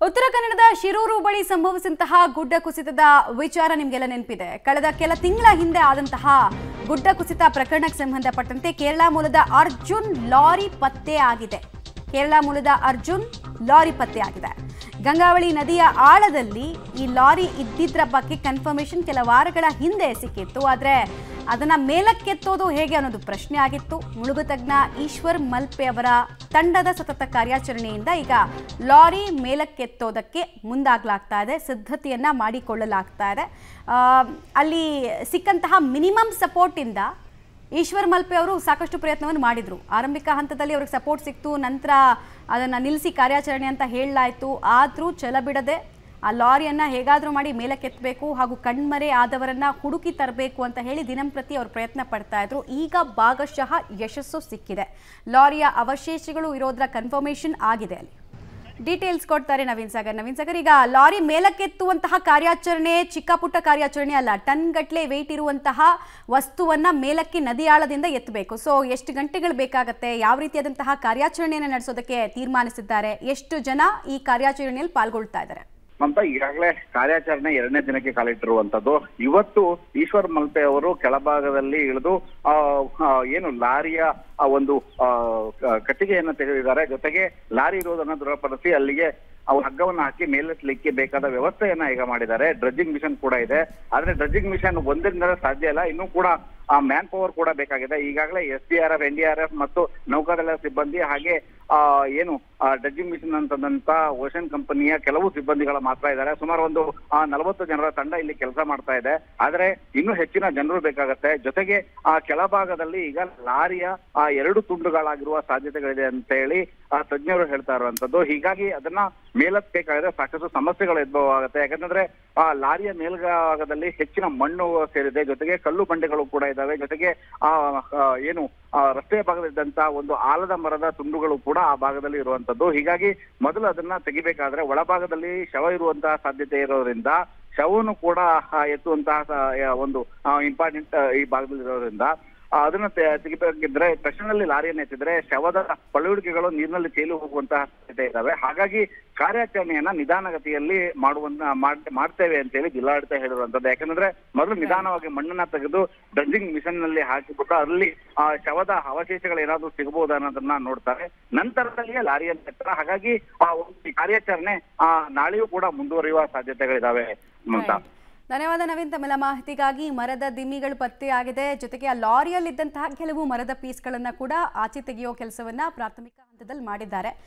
ಉತ್ತರ ಕನ್ನಡದ ಶಿರೂರು ಬಳಿ ಸಂಭವಿಸಿದಂತಹ ಗುಡ್ಡ ಕುಸಿತದ ವಿಚಾರ ನಿಮಗೆಲ್ಲ ನೆನಪಿದೆ. ಕಳೆದ ಕೆಲ ತಿಂಗಳ ಹಿಂದೆ ಆದಂತಹ ಗುಡ್ಡ ಕುಸಿತ ಪ್ರಕರಣಕ್ಕೆ ಸಂಬಂಧಪಟ್ಟಂತೆ ಕೇರಳ ಮೂಲದ ಅರ್ಜುನ್ ಲಾರಿ ಪತ್ತೆ ಆಗಿದೆ. ಗಂಗಾವಳಿ ನದಿಯ ಆಳದಲ್ಲಿ ಈ ಲಾರಿ ಇದ್ದಿದ್ರ ಬಗ್ಗೆ ಕನ್ಫರ್ಮೇಷನ್ ಕೆಲ ವಾರಗಳ ಹಿಂದೆ ಸಿಕ್ಕಿತ್ತು. ಆದರೆ ಅದನ್ನ ಮೇಲಕ್ಕೆತ್ತೋದು ಹೇಗೆ ಅನ್ನೋದು ಪ್ರಶ್ನೆ ಆಗಿತ್ತು. ಮುಳುಗು ತಜ್ಞ ಈಶ್ವರ್ ಮಲ್ಪೆ ಅವರ ತಂಡದ ಸತತ ಕಾರ್ಯಾಚರಣೆಯಿಂದ ಈಗ ಲಾರಿ ಮೇಲಕ್ಕೆತ್ತೋದಕ್ಕೆ ಮುಂದಾಗಲಾಗ್ತಾ ಇದೆ, ಸಿದ್ಧತೆಯನ್ನ ಮಾಡಿಕೊಳ್ಳಲಾಗ್ತಾ ಇದೆ. ಅಲ್ಲಿ ಸಿಕ್ಕಂತಹ ಮಿನಿಮಮ್ ಸಪೋರ್ಟ್ ಇಂದ ಈಶ್ವರ್ ಮಲ್ಪೆ ಅವರು ಸಾಕಷ್ಟು ಪ್ರಯತ್ನವನ್ನು ಮಾಡಿದ್ರು. ಆರಂಭಿಕ ಹಂತದಲ್ಲಿ ಅವ್ರಿಗೆ ಸಪೋರ್ಟ್ ಸಿಕ್ತು, ನಂತರ ಅದನ್ನು ನಿಲ್ಲಿಸಿ ಕಾರ್ಯಾಚರಣೆ ಅಂತ ಹೇಳಲಾಯಿತು. ಆದರೂ ಛಲ ಬಿಡದೆ ಆ ಲಾರಿಯನ್ನು ಹೇಗಾದರೂ ಮಾಡಿ ಮೇಲಕ್ಕೆತ್ತಬೇಕು ಹಾಗೂ ಕಣ್ಮರೆ ಆದವರನ್ನ ಹುಡುಕಿ ತರಬೇಕು ಅಂತ ಹೇಳಿ ದಿನಂಪ್ರತಿ ಅವರು ಪ್ರಯತ್ನ ಪಡ್ತಾ ಇದ್ರು. ಈಗ ಭಾಗಶಃ ಯಶಸ್ಸು ಸಿಕ್ಕಿದೆ. ಲಾರಿಯ ಅವಶೇಷಗಳು ಇರೋದ್ರ ಕನ್ಫರ್ಮೇಷನ್ ಆಗಿದೆ. ಅಲ್ಲಿ ಡೀಟೇಲ್ಸ್ ಕೊಡ್ತಾರೆ ನವೀನ್ ಸಾಗರ್. ಈಗ ಲಾರಿ ಮೇಲಕ್ಕೆತ್ತುವಂತಹ ಕಾರ್ಯಾಚರಣೆ ಚಿಕ್ಕ ಪುಟ್ಟ ಕಾರ್ಯಾಚರಣೆ ಅಲ್ಲ, ಟನ್ ಗಟ್ಟಲೆ ವೆಯ್ಟ್ ಇರುವಂತಹ ವಸ್ತುವನ್ನ ಮೇಲಕ್ಕೆ ನದಿಯಾಳದಿಂದ ಎತ್ತಬೇಕು. ಸೊ ಎಷ್ಟು ಗಂಟೆಗಳು ಬೇಕಾಗುತ್ತೆ, ಯಾವ ರೀತಿಯಾದಂತಹ ಕಾರ್ಯಾಚರಣೆಯನ್ನು ನಡೆಸೋದಕ್ಕೆ ತೀರ್ಮಾನಿಸಿದ್ದಾರೆ, ಎಷ್ಟು ಜನ ಈ ಕಾರ್ಯಾಚರಣೆಯಲ್ಲಿ ಪಾಲ್ಗೊಳ್ತಾ ಇದ್ದಾರೆ? ಮಮತಾ, ಈಗಾಗಲೇ ಕಾರ್ಯಾಚರಣೆ 2ನೇ ದಿನಕ್ಕೆ ಕಾಲಿಟ್ಟಿರುವಂತದ್ದು. ಇವತ್ತು ಈಶ್ವರ್ ಮಲ್ಪೆ ಅವರು ಕೆಳಭಾಗದಲ್ಲಿ ಇಳಿದು ಏನು ಲಾರಿಯ ಒಂದು ಕಟ್ಟಿಗೆಯನ್ನು ತೆಗೆದಿದ್ದಾರೆ. ಜೊತೆಗೆ ಲಾರಿ ಇರುವುದನ್ನು ದೃಢಪಡಿಸಿ ಅಲ್ಲಿಗೆ ಅವ್ರ ಹಗ್ಗವನ್ನು ಹಾಕಿ ಮೇಲೆತ್ತಲಿಕ್ಕೆ ಬೇಕಾದ ವ್ಯವಸ್ಥೆಯನ್ನ ಈಗ ಮಾಡಿದ್ದಾರೆ. ಡ್ರಜ್ಜಿಂಗ್ ಮಿಷನ್ ಕೂಡ ಇದೆ. ಆದ್ರೆ ಡ್ರಜ್ಜಿಂಗ್ ಮಿಷನ್ ಒಂದರಿಂದ ಸಾಧ್ಯ ಇಲ್ಲ, ಇನ್ನೂ ಕೂಡ ಮ್ಯಾನ್ ಪವರ್ ಕೂಡ ಬೇಕಾಗಿದೆ. ಈಗಾಗಲೇ SDRF, NDRF ಮತ್ತು ನೌಕಾದಳ ಸಿಬ್ಬಂದಿ ಹಾಗೆ ಏನು ಡ್ರಜ್ಜಿಂಗ್ ಮಿಷನ್ ಅಂತಂದಂತ ಓಷನ್ ಕಂಪನಿಯ ಕೆಲವು ಸಿಬ್ಬಂದಿಗಳ ಮಾತ್ರ ಇದ್ದಾರೆ. ಸುಮಾರು ಒಂದು 40 ಜನರ ತಂಡ ಇಲ್ಲಿ ಕೆಲಸ ಮಾಡ್ತಾ ಇದೆ. ಆದ್ರೆ ಇನ್ನೂ ಹೆಚ್ಚಿನ ಜನರು ಬೇಕಾಗತ್ತೆ. ಜೊತೆಗೆ ಕೆಳಭಾಗದಲ್ಲಿ ಈಗ ಲಾರಿಯ 2 ತುಂಡುಗಳಾಗಿರುವ ಸಾಧ್ಯತೆಗಳಿದೆ ಅಂತ ಹೇಳಿ ತಜ್ಞರು ಹೇಳ್ತಾ ಇರುವಂತದ್ದು. ಹೀಗಾಗಿ ಅದನ್ನ ಮೇಲತ್ತಬೇಕಾದ್ರೆ ಸಾಕಷ್ಟು ಸಮಸ್ಯೆಗಳು ಉದ್ಭವ ಆಗುತ್ತೆ. ಯಾಕಂದ್ರೆ ಲಾರಿಯ ಮೇಲ್ಭಾಗದಲ್ಲಿ ಹೆಚ್ಚಿನ ಮಣ್ಣು ಸೇರಿದೆ, ಜೊತೆಗೆ ಕಲ್ಲು ಬಂಡೆಗಳು ಕೂಡ ಇದಾವೆ. ಜೊತೆಗೆ ಏನು ರಸ್ತೆಯ ಭಾಗದಲ್ಲಿದ್ದಂತ ಒಂದು ಆಲದ ಮರದ ತುಂಡುಗಳು ಕೂಡ ಆ ಭಾಗದಲ್ಲಿ ಇರುವಂತದ್ದು. ಹೀಗಾಗಿ ಮೊದಲು ಅದನ್ನ ತೆಗಿಬೇಕಾದ್ರೆ ಒಳಭಾಗದಲ್ಲಿ ಶವ ಇರುವಂತಹ ಸಾಧ್ಯತೆ ಇರೋದ್ರಿಂದ ಶವವನ್ನು ಕೂಡ ಎತ್ತುವಂತಹ ಒಂದು ಇಂಪಾರ್ಟೆಂಟ್ ಈ ಭಾಗದಲ್ಲಿ ಇರೋದ್ರಿಂದ ಅದನ್ನ ತೆಗಿಬೇಕಿದ್ರೆ ತಕ್ಷಣದಲ್ಲಿ ಲಾರಿಯನ್ನು ಎತ್ತಿದ್ರೆ ಶವದ ಪಳುವಳಿಕೆಗಳು ನೀರಿನಲ್ಲಿ ತೇಲಿ ಹೋಗುವಂತಹ ಸಾಧ್ಯತೆ ಇದ್ದಾವೆ. ಹಾಗಾಗಿ ಕಾರ್ಯಾಚರಣೆಯನ್ನ ನಿಧಾನಗತಿಯಲ್ಲಿ ಮಾಡ್ತೇವೆ ಅಂತ ಹೇಳಿ ಜಿಲ್ಲಾಡಳಿತ ಹೇಳಿರುವಂತದ್ದು. ಯಾಕಂದ್ರೆ ಮೊದಲು ನಿಧಾನವಾಗಿ ಮಣ್ಣನ್ನ ತೆಗೆದು ಡ್ರಜ್ಜಿಂಗ್ ಮಿಷನ್ ನಲ್ಲಿ ಹಾಕಿಬಿಟ್ಟು ಅಲ್ಲಿ ಶವದ ಅವಶೇಷಗಳು ಏನಾದ್ರು ಸಿಗಬಹುದು ಅನ್ನೋದನ್ನ ನೋಡ್ತಾರೆ. ನಂತರದಲ್ಲಿಯೇ ಲಾರಿಯನ್ನು ಎತ್ತರ. ಹಾಗಾಗಿ ಕಾರ್ಯಾಚರಣೆ ನಾಳೆಯೂ ಕೂಡ ಮುಂದುವರಿಯುವ ಸಾಧ್ಯತೆಗಳಿದಾವೆ. ಮಮತಾ, ಧನ್ಯವಾದ ನವೀನ್. ತಮ್ಮೆಲ್ಲ ಮಾಹಿತಿಗಾಗಿ. ಮರದ ದಿಮ್ಮಿಗಳು ಪತ್ತೆಯಾಗಿದೆ, ಜೊತೆಗೆ ಆ ಲಾರಿಯಲ್ಲಿದ್ದಂತಹ ಕೆಲವು ಮರದ ಪೀಸ್ಗಳನ್ನ ಕೂಡ ಆಚೆ ತೆಗೆಯೋ ಕೆಲಸವನ್ನ ಪ್ರಾಥಮಿಕ ಹಂತದಲ್ಲಿ ಮಾಡಿದ್ದಾರೆ.